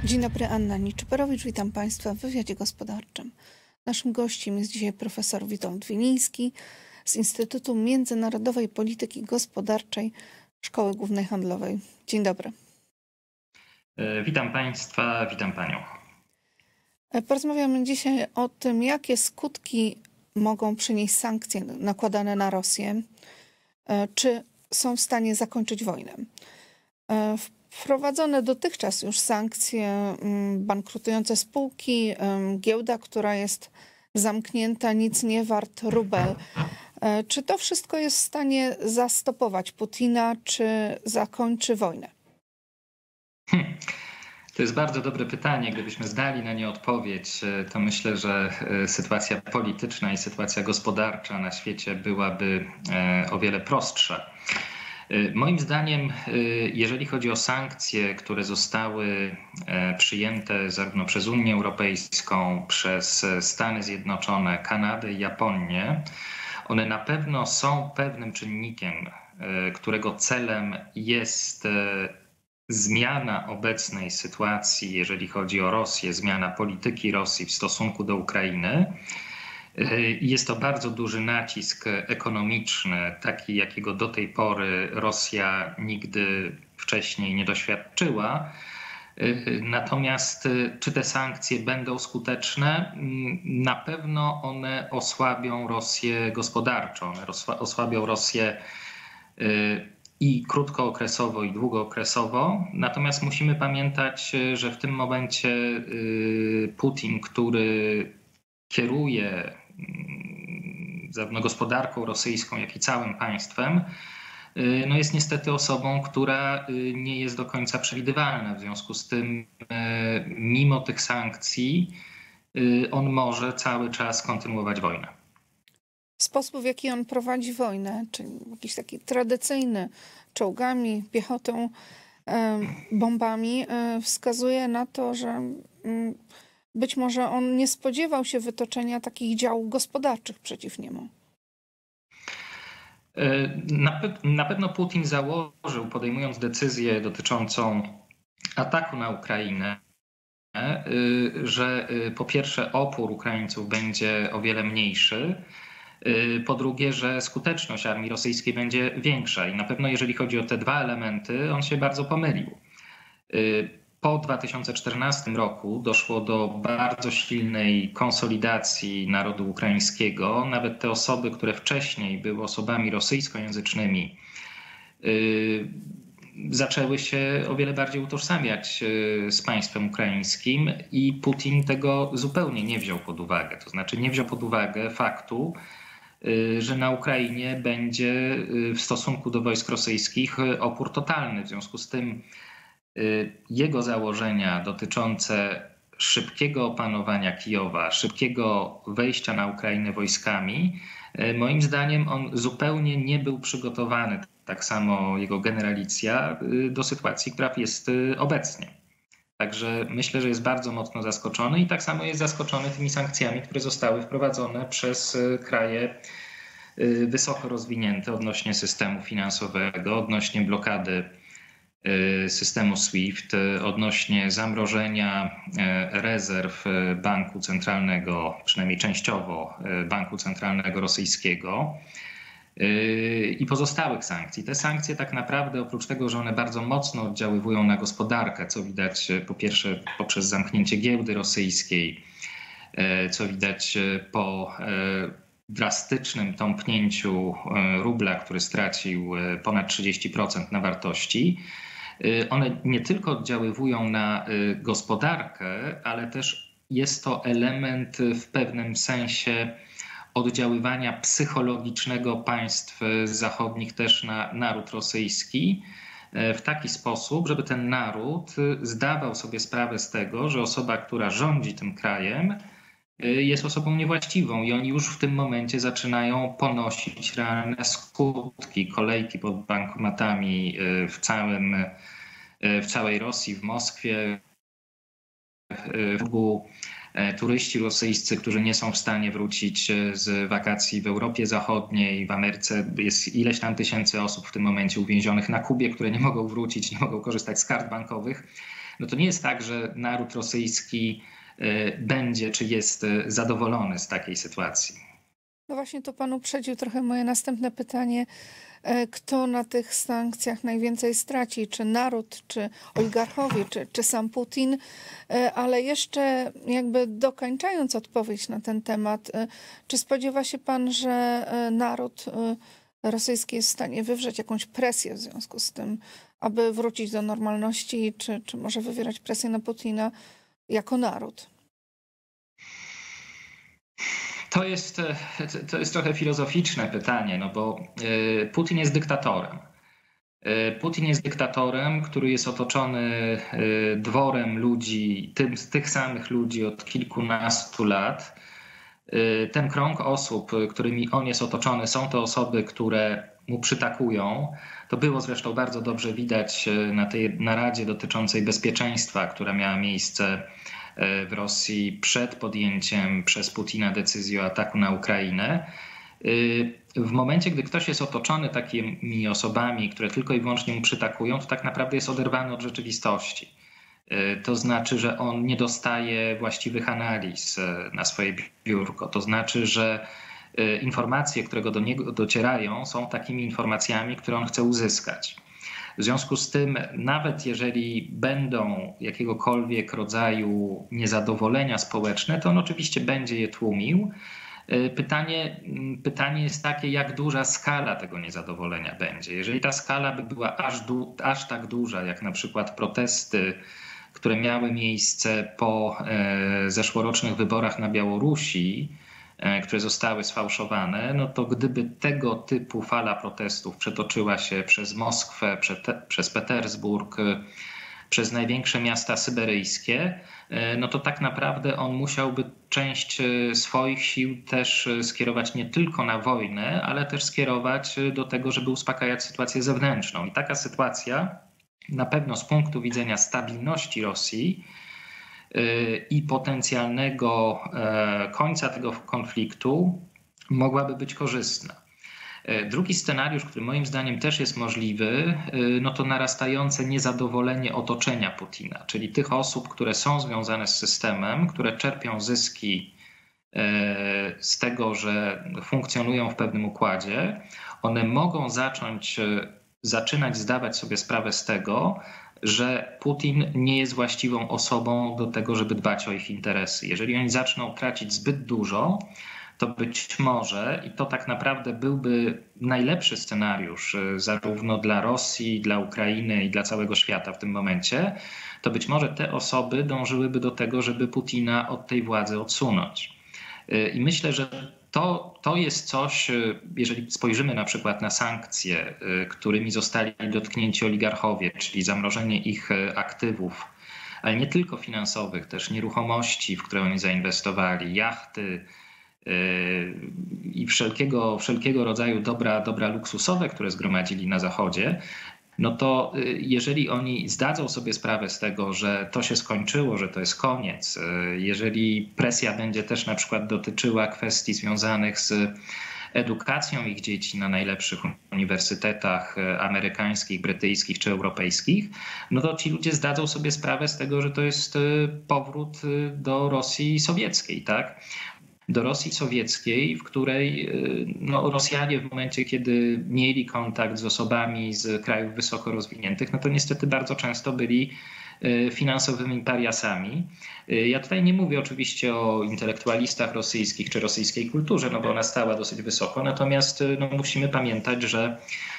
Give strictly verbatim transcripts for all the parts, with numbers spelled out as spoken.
Dzień dobry, Anna Niczyperowicz. Witam Państwa w wywiadzie gospodarczym. Naszym gościem jest dzisiaj profesor Witold Wiliński z Instytutu Międzynarodowej Polityki Gospodarczej Szkoły Głównej Handlowej. Dzień dobry. Witam Państwa, witam Panią. Porozmawiamy dzisiaj o tym, jakie skutki mogą przynieść sankcje nakładane na Rosję. Czy są w stanie zakończyć wojnę? Wprowadzone dotychczas już sankcje, bankrutujące spółki, giełda, która jest zamknięta, nic nie wart rubel. Czy to wszystko jest w stanie zastopować Putina, czy zakończy wojnę? Hmm. To jest bardzo dobre pytanie. Gdybyśmy zdali na nie odpowiedź, to myślę, że sytuacja polityczna i sytuacja gospodarcza na świecie byłaby o wiele prostsza. Moim zdaniem, jeżeli chodzi o sankcje, które zostały przyjęte zarówno przez Unię Europejską, przez Stany Zjednoczone, Kanadę i Japonię, one na pewno są pewnym czynnikiem, którego celem jest zmiana obecnej sytuacji, jeżeli chodzi o Rosję, zmiana polityki Rosji w stosunku do Ukrainy. Jest to bardzo duży nacisk ekonomiczny, taki jakiego do tej pory Rosja nigdy wcześniej nie doświadczyła. Natomiast czy te sankcje będą skuteczne? Na pewno one osłabią Rosję gospodarczo, one osłabią Rosję i krótkookresowo, i długookresowo. Natomiast musimy pamiętać, że w tym momencie Putin, który kieruje zarówno gospodarką rosyjską, jak i całym państwem, no jest niestety osobą, która nie jest do końca przewidywalna. W związku z tym, mimo tych sankcji, on może cały czas kontynuować wojnę. Sposób, w jaki on prowadzi wojnę, czyli jakiś taki tradycyjny, czołgami, piechotą, bombami, wskazuje na to, że być może on nie spodziewał się wytoczenia takich działów gospodarczych przeciw niemu. Na, pe na pewno Putin założył, podejmując decyzję dotyczącą ataku na Ukrainę, że po pierwsze opór Ukraińców będzie o wiele mniejszy, po drugie, że skuteczność armii rosyjskiej będzie większa. I na pewno jeżeli chodzi o te dwa elementy, on się bardzo pomylił. Po dwa tysiące czternastym roku doszło do bardzo silnej konsolidacji narodu ukraińskiego. Nawet te osoby, które wcześniej były osobami rosyjskojęzycznymi, zaczęły się o wiele bardziej utożsamiać z państwem ukraińskim i Putin tego zupełnie nie wziął pod uwagę. To znaczy nie wziął pod uwagę faktu, że na Ukrainie będzie w stosunku do wojsk rosyjskich opór totalny. W związku z tym jego założenia dotyczące szybkiego opanowania Kijowa, szybkiego wejścia na Ukrainę wojskami, moim zdaniem on zupełnie nie był przygotowany, tak samo jego generalicja, do sytuacji, która jest obecnie. Także myślę, że jest bardzo mocno zaskoczony i tak samo jest zaskoczony tymi sankcjami, które zostały wprowadzone przez kraje wysoko rozwinięte odnośnie systemu finansowego, odnośnie blokady systemu SWIFT, odnośnie zamrożenia rezerw Banku Centralnego, przynajmniej częściowo Banku Centralnego Rosyjskiego i pozostałych sankcji. Te sankcje tak naprawdę, oprócz tego, że one bardzo mocno oddziaływują na gospodarkę, co widać po pierwsze poprzez zamknięcie giełdy rosyjskiej, co widać po drastycznym tąpnięciu rubla, który stracił ponad trzydzieści procent na wartości, one nie tylko oddziaływują na gospodarkę, ale też jest to element w pewnym sensie oddziaływania psychologicznego państw zachodnich też na naród rosyjski w taki sposób, żeby ten naród zdawał sobie sprawę z tego, że osoba, która rządzi tym krajem, jest osobą niewłaściwą i oni już w tym momencie zaczynają ponosić realne skutki. Kolejki pod bankomatami w, całym, w całej Rosji, w Moskwie, w Bogu. Turyści rosyjscy, którzy nie są w stanie wrócić z wakacji w Europie Zachodniej, w Ameryce jest ileś tam tysięcy osób w tym momencie uwięzionych na Kubie, które nie mogą wrócić, nie mogą korzystać z kart bankowych. no to nie jest tak, że naród rosyjski będzie czy jest zadowolony z takiej sytuacji. No właśnie to pan uprzedził trochę moje następne pytanie. Kto na tych sankcjach najwięcej straci? Czy naród, czy oligarchowie, czy, czy sam Putin? Ale jeszcze jakby dokończając odpowiedź na ten temat, czy spodziewa się pan, że naród rosyjski jest w stanie wywrzeć jakąś presję w związku z tym, aby wrócić do normalności, czy, czy może wywierać presję na Putina jako naród? To jest, to jest trochę filozoficzne pytanie, no bo Putin jest dyktatorem. Putin jest dyktatorem, który jest otoczony dworem ludzi, tym, tych samych ludzi od kilkunastu lat. Ten krąg osób, którymi on jest otoczony, są to osoby, które mu przytakują. To było zresztą bardzo dobrze widać na tej naradzie dotyczącej bezpieczeństwa, która miała miejsce w Rosji przed podjęciem przez Putina decyzji o ataku na Ukrainę. W momencie, gdy ktoś jest otoczony takimi osobami, które tylko i wyłącznie mu przytakują, to tak naprawdę jest oderwany od rzeczywistości. To znaczy, że on nie dostaje właściwych analiz na swoje biurko. To znaczy, że informacje, które do niego docierają, są takimi informacjami, które on chce uzyskać. W związku z tym, nawet jeżeli będą jakiegokolwiek rodzaju niezadowolenia społeczne, to on oczywiście będzie je tłumił. Pytanie, pytanie jest takie, jak duża skala tego niezadowolenia będzie. Jeżeli ta skala by była aż, du, aż tak duża, jak na przykład protesty, które miały miejsce po e, zeszłorocznych wyborach na Białorusi, e, które zostały sfałszowane, no to gdyby tego typu fala protestów przetoczyła się przez Moskwę, prze, przez Petersburg, przez największe miasta syberyjskie, no to tak naprawdę on musiałby część swoich sił też skierować nie tylko na wojnę, ale też skierować do tego, żeby uspokajać sytuację zewnętrzną. I taka sytuacja na pewno z punktu widzenia stabilności Rosji i potencjalnego końca tego konfliktu mogłaby być korzystna. Drugi scenariusz, który moim zdaniem też jest możliwy, no to narastające niezadowolenie otoczenia Putina, czyli tych osób, które są związane z systemem, które czerpią zyski z tego, że funkcjonują w pewnym układzie. One mogą zacząć, zaczynać zdawać sobie sprawę z tego, że Putin nie jest właściwą osobą do tego, żeby dbać o ich interesy. Jeżeli oni zaczną tracić zbyt dużo, to być może, i to tak naprawdę byłby najlepszy scenariusz zarówno dla Rosji, dla Ukrainy i dla całego świata w tym momencie, to być może te osoby dążyłyby do tego, żeby Putina od tej władzy odsunąć. I myślę, że to, to jest coś, jeżeli spojrzymy na przykład na sankcje, którymi zostali dotknięci oligarchowie, czyli zamrożenie ich aktywów, ale nie tylko finansowych, też nieruchomości, w które oni zainwestowali, jachty, i wszelkiego, wszelkiego rodzaju dobra, dobra luksusowe, które zgromadzili na Zachodzie, no to jeżeli oni zdadzą sobie sprawę z tego, że to się skończyło, że to jest koniec, jeżeli presja będzie też na przykład dotyczyła kwestii związanych z edukacją ich dzieci na najlepszych uniwersytetach amerykańskich, brytyjskich czy europejskich, no to ci ludzie zdadzą sobie sprawę z tego, że to jest powrót do Rosji sowieckiej, tak? Do Rosji sowieckiej, w której no, Rosjanie w momencie, kiedy mieli kontakt z osobami z krajów wysoko rozwiniętych, no to niestety bardzo często byli finansowymi pariasami. Ja tutaj nie mówię oczywiście o intelektualistach rosyjskich czy rosyjskiej kulturze, no bo ona stała dosyć wysoko, natomiast no, musimy pamiętać, że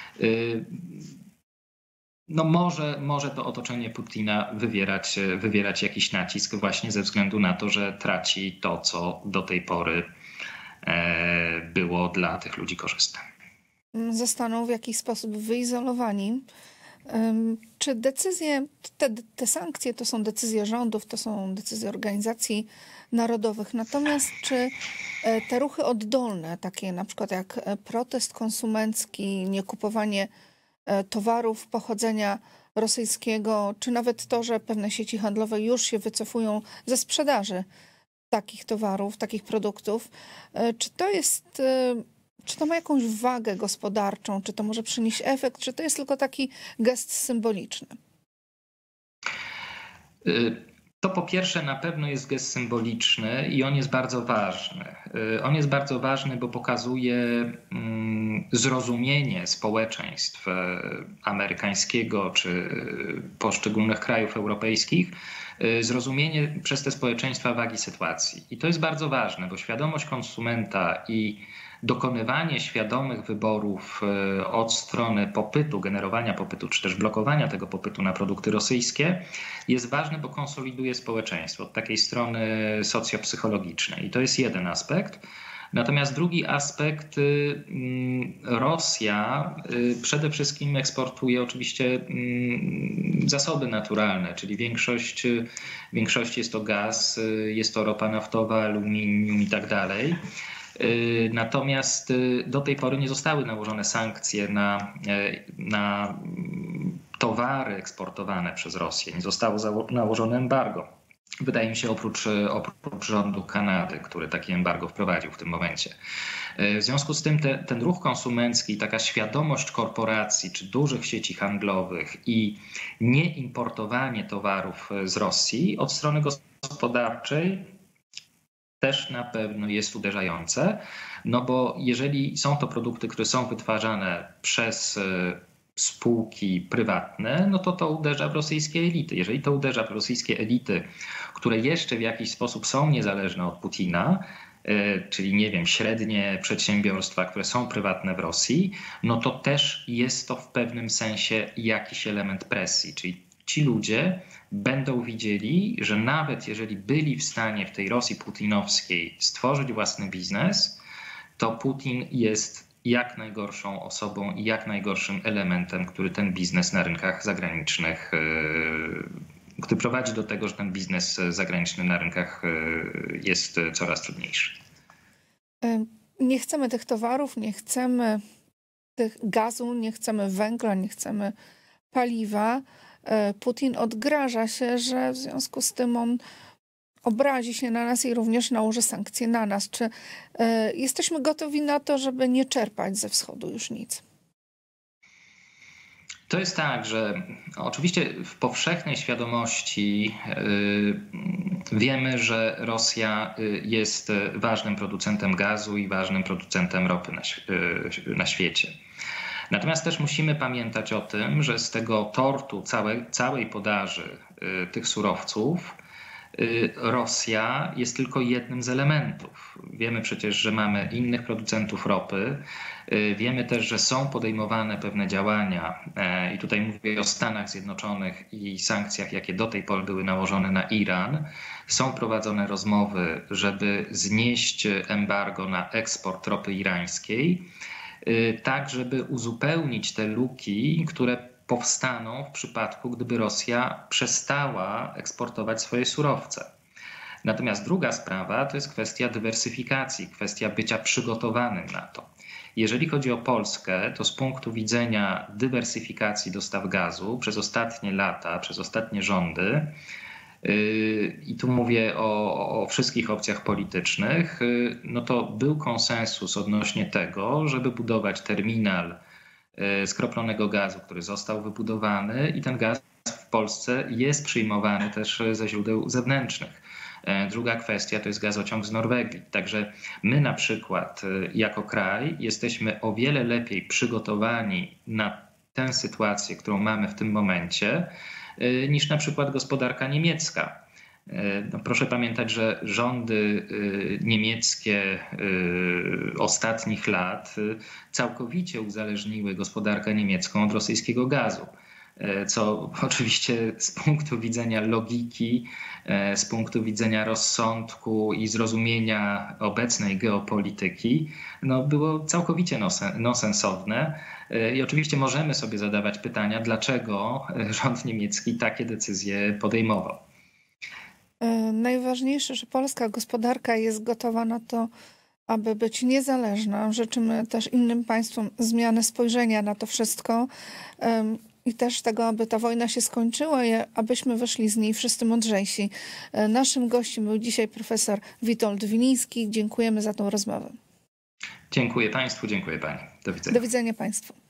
no może, może to otoczenie Putina wywierać, wywierać jakiś nacisk właśnie ze względu na to, że traci to, co do tej pory było dla tych ludzi korzystne. Zostaną w jakiś sposób wyizolowani. Czy decyzje, te, te sankcje to są decyzje rządów, to są decyzje organizacji narodowych. Natomiast czy te ruchy oddolne, takie na przykład jak protest konsumencki, niekupowanie towarów pochodzenia rosyjskiego, czy nawet to, że pewne sieci handlowe już się wycofują ze sprzedaży takich towarów, takich produktów, czy to jest, czy to ma jakąś wagę gospodarczą, czy to może przynieść efekt, czy to jest tylko taki gest symboliczny? To po pierwsze na pewno jest gest symboliczny i on jest bardzo ważny. On jest bardzo ważny, bo pokazuje zrozumienie społeczeństw amerykańskiego czy poszczególnych krajów europejskich, zrozumienie przez te społeczeństwa wagi sytuacji. I to jest bardzo ważne, bo świadomość konsumenta i dokonywanie świadomych wyborów od strony popytu, generowania popytu, czy też blokowania tego popytu na produkty rosyjskie jest ważne, bo konsoliduje społeczeństwo od takiej strony socjopsychologicznej. I to jest jeden aspekt. Natomiast drugi aspekt, Rosja przede wszystkim eksportuje oczywiście zasoby naturalne, czyli większość, większość jest to gaz, jest to ropa naftowa, aluminium i tak dalej. Natomiast do tej pory nie zostały nałożone sankcje na, na towary eksportowane przez Rosję. Nie zostało nałożone embargo. Wydaje mi się oprócz, oprócz rządu Kanady, który takie embargo wprowadził w tym momencie. W związku z tym te, ten ruch konsumencki, taka świadomość korporacji czy dużych sieci handlowych i nieimportowanie towarów z Rosji od strony gospodarczej też na pewno jest uderzające, no bo jeżeli są to produkty, które są wytwarzane przez spółki prywatne, no to to uderza w rosyjskie elity. Jeżeli to uderza w rosyjskie elity, które jeszcze w jakiś sposób są niezależne od Putina, czyli nie wiem, średnie przedsiębiorstwa, które są prywatne w Rosji, no to też jest to w pewnym sensie jakiś element presji, czyli ci ludzie będą widzieli, że nawet jeżeli byli w stanie w tej Rosji putinowskiej stworzyć własny biznes, to Putin jest jak najgorszą osobą i jak najgorszym elementem, który ten biznes na rynkach zagranicznych, który prowadzi do tego, że ten biznes zagraniczny na rynkach jest coraz trudniejszy. Nie chcemy tych towarów, nie chcemy tych gazu, nie chcemy węgla, nie chcemy paliwa. Putin odgraża się, że w związku z tym on obrazi się na nas i również nałoży sankcje na nas. Czy y, jesteśmy gotowi na to, żeby nie czerpać ze wschodu już nic? To jest tak, że oczywiście w powszechnej świadomości y, wiemy, że Rosja jest ważnym producentem gazu i ważnym producentem ropy na, y, na świecie. Natomiast też musimy pamiętać o tym, że z tego tortu całej, całej podaży y, tych surowców y, Rosja jest tylko jednym z elementów. Wiemy przecież, że mamy innych producentów ropy. Y, wiemy też, że są podejmowane pewne działania y, i tutaj mówię o Stanach Zjednoczonych i sankcjach, jakie do tej pory były nałożone na Iran. Są prowadzone rozmowy, żeby znieść embargo na eksport ropy irańskiej, tak żeby uzupełnić te luki, które powstaną w przypadku, gdyby Rosja przestała eksportować swoje surowce. Natomiast druga sprawa to jest kwestia dywersyfikacji, kwestia bycia przygotowanym na to. Jeżeli chodzi o Polskę, to z punktu widzenia dywersyfikacji dostaw gazu przez ostatnie lata, przez ostatnie rządy, i tu mówię o, o wszystkich opcjach politycznych, no to był konsensus odnośnie tego, żeby budować terminal skroplonego gazu, który został wybudowany i ten gaz w Polsce jest przyjmowany też ze źródeł zewnętrznych. Druga kwestia to jest gazociąg z Norwegii. Także my na przykład jako kraj jesteśmy o wiele lepiej przygotowani na tę sytuację, którą mamy w tym momencie, niż na przykład gospodarka niemiecka. No proszę pamiętać, że rządy niemieckie ostatnich lat całkowicie uzależniły gospodarkę niemiecką od rosyjskiego gazu, co oczywiście z punktu widzenia logiki, z punktu widzenia rozsądku i zrozumienia obecnej geopolityki, no było całkowicie nonsensowne. I oczywiście możemy sobie zadawać pytania, dlaczego rząd niemiecki takie decyzje podejmował. Najważniejsze, że polska gospodarka jest gotowa na to, aby być niezależna. Życzymy też innym państwom zmiany spojrzenia na to wszystko i też tego, aby ta wojna się skończyła i abyśmy wyszli z niej wszyscy mądrzejsi. Naszym gościem był dzisiaj profesor Witold Wiliński. Dziękujemy za tą rozmowę. Dziękuję państwu, dziękuję pani. Do widzenia. Do widzenia państwu.